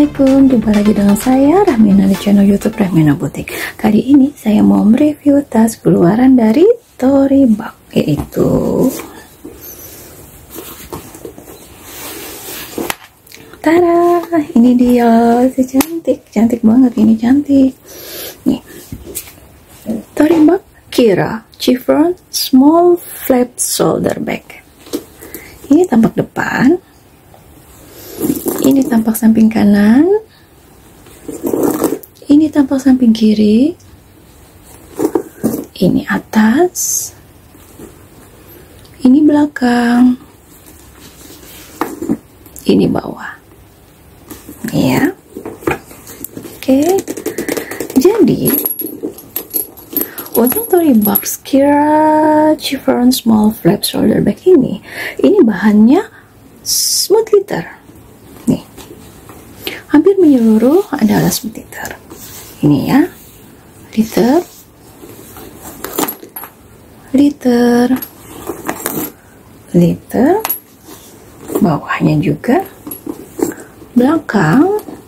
Assalamualaikum, jumpa lagi dengan saya Rahmina di channel YouTube Rahmina Butik. Kali ini saya mau mereview tas keluaran dari Tory Burch, yaitu tada, ini dia, cantik banget, ini cantik. Nih, Tory Burch Kira Chiffon Small Flap Shoulder Bag. Ini tampak depan, ini tampak samping kanan, ini tampak samping kiri, ini atas, ini belakang, ini bawah. Ya, oke. Jadi untuk Tory Burch Kira Chiffon Small Flap Shoulder Bag ini bahannya smooth leather. Nih, hampir menyeluruh adalah smooth leather. Ini ya, leather, bawahnya juga, belakang.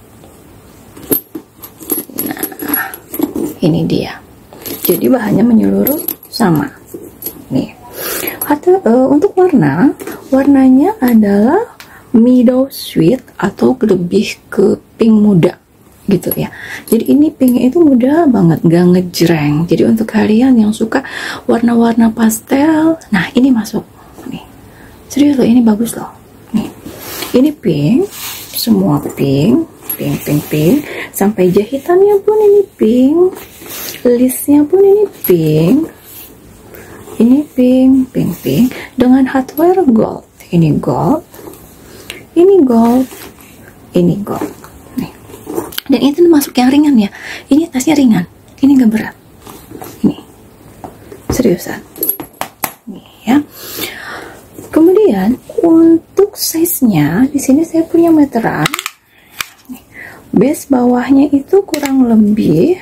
Nah, ini dia. Jadi bahannya menyeluruh sama. Nih, untuk warnanya adalah meadow sweet atau lebih ke pink muda gitu ya. Jadi ini pinknya itu muda banget, gak ngejreng. Jadi untuk kalian yang suka warna-warna pastel, nah ini masuk nih. Serius loh, ini bagus loh. Nih, ini pink, semua pink, sampai jahitannya pun ini pink, listnya pun ini pink. Ini pink dengan hardware gold. Ini gold, ini gold, ini gold. Nih. Dan itu masuk yang ringan ya. Ini tasnya ringan, ini gak berat. Ini seriusan. Nih ya. Kemudian untuk size-nya di sini saya punya meteran. Nih. Base bawahnya itu kurang lebih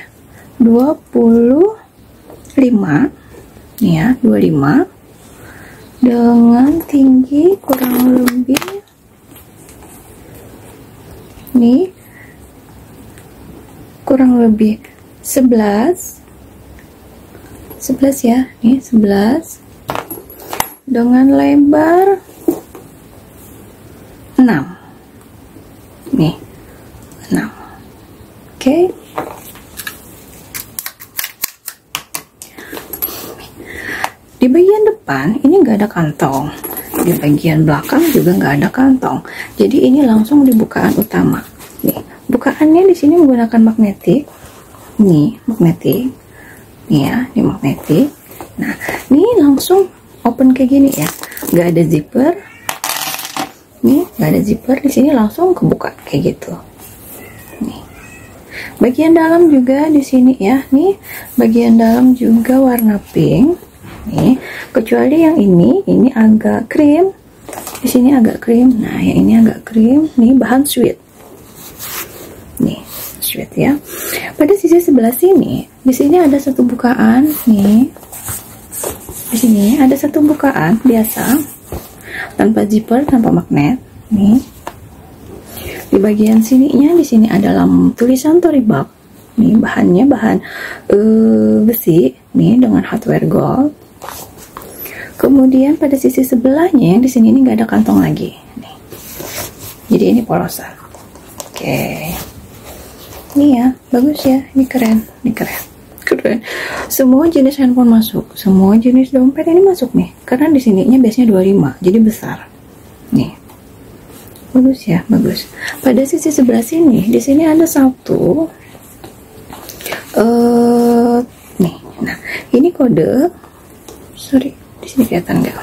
25. Nih ya, 25. Dengan tinggi kurang lebih nih kurang lebih 11 ya, nih 11 dengan lebar 6 nih, 6. Oke. Di bagian depan ini nggak ada kantong, di bagian belakang juga nggak ada kantong. Jadi ini langsung di bukaan utama. Nih, bukaannya di sini menggunakan magnetik. Nih, magnetik. Nih ya, ini magnetik. Nah, ini langsung open kayak gini ya. Nggak ada zipper. Nih, nggak ada zipper. Di sini langsung kebuka kayak gitu. Nih. Bagian dalam juga di sini ya. Nih, bagian dalam juga warna pink. Nih, kecuali yang ini agak krim. Di sini agak krim. Nah, yang ini agak krim. Nih bahan sweet. Nih, sweet ya. Pada sisi sebelah sini, di sini ada satu bukaan. Nih, di sini ada satu bukaan biasa, tanpa zipper, tanpa magnet. Nih, di bagian sininya, di sini ada tulisan Tory Burch. Nih bahannya bahan besi. Nih dengan hardware gold. Kemudian pada sisi sebelahnya yang di sini ini nggak ada kantong lagi. Nih. Jadi ini polosan. Oke. Ini ya, bagus ya. Ini keren. Semua jenis handphone masuk. Semua jenis dompet ini masuk nih. Karena di sininya biasanya 25, jadi besar. Nih. Bagus ya, bagus. Pada sisi sebelah sini, di sini ada satu. Nih. Nah, ini kode. Sorry. Di sini kelihatan nggak?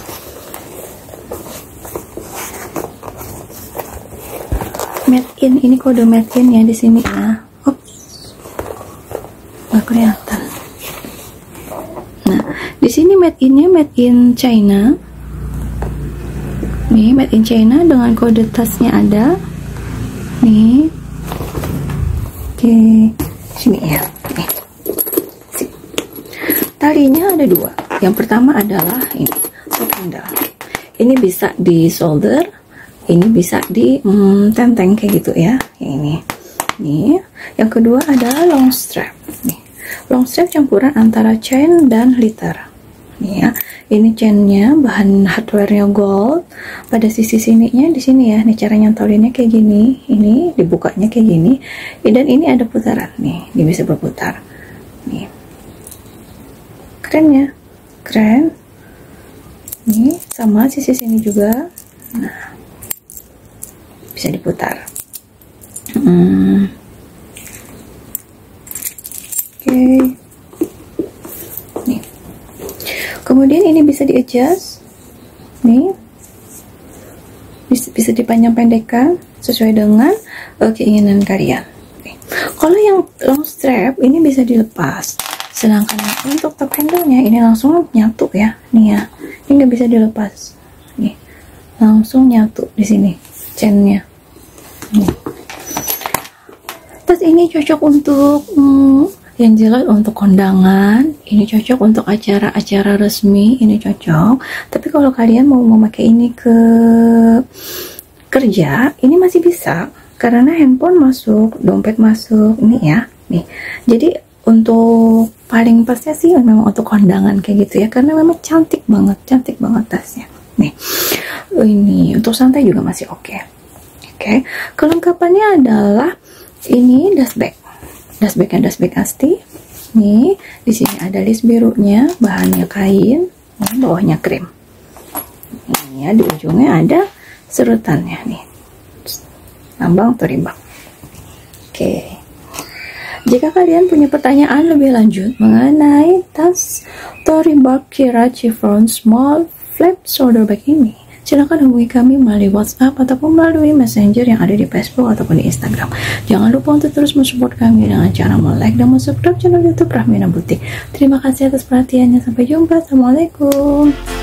Made in, ini kode made in ya di sini ya. Oops, nggak kelihatan. Nah, di sini made innya made in China. Nih, made in China dengan kode tasnya ada. Nih, oke, sini ya. Nih, talinya ada 2. Yang pertama adalah ini, top handle. Ini bisa di solder ini bisa di tenteng kayak gitu ya. Ini nih. Yang kedua adalah long strap nih. Long strap campuran antara chain dan liter nih ya. Ini chainnya bahan hardware-nya gold. Pada sisi sininya di sini ya. Nih cara nyantolinnya kayak gini. Ini dibukanya kayak gini. Dan ini ada putaran nih. Dia bisa berputar. Nih. Keren ya? Keren. Nih sama sisi sini juga. Nah, bisa diputar. Oke. Nih. Kemudian ini bisa di-adjust. Nih. Bisa dipanjang-pendekkan sesuai dengan keinginan kalian. Oke. Kalau yang long strap ini bisa dilepas. Sedangkan untuk top handle-nya ini langsung nyatu ya. Nih ya. Ini nggak bisa dilepas. Nih. Langsung nyatu di sini chainnya. Nih. Tas ini cocok untuk yang jelas untuk kondangan, ini cocok untuk acara-acara resmi, ini cocok. Tapi kalau kalian mau memakai ini ke kerja, ini masih bisa karena handphone masuk, dompet masuk, ini ya, nih. Jadi untuk paling pasnya sih memang untuk kondangan kayak gitu ya, karena memang cantik banget tasnya. Nih, ini untuk santai juga masih oke. Oke, kelengkapannya adalah ini dustbag asti. Nih, di sini ada list birunya, bahannya kain, bawahnya krim. Ini ya, di ujungnya ada serutannya nih, lambang Toribak. Oke. Jika kalian punya pertanyaan lebih lanjut mengenai tas Toribak Kira Chiffon Small Flap Shoulder Bag ini, silakan hubungi kami melalui WhatsApp ataupun melalui Messenger yang ada di Facebook ataupun di Instagram. Jangan lupa untuk terus mensupport kami dengan cara like dan subscribe channel YouTube Rahmina Butik. Terima kasih atas perhatiannya. Sampai jumpa. Assalamualaikum.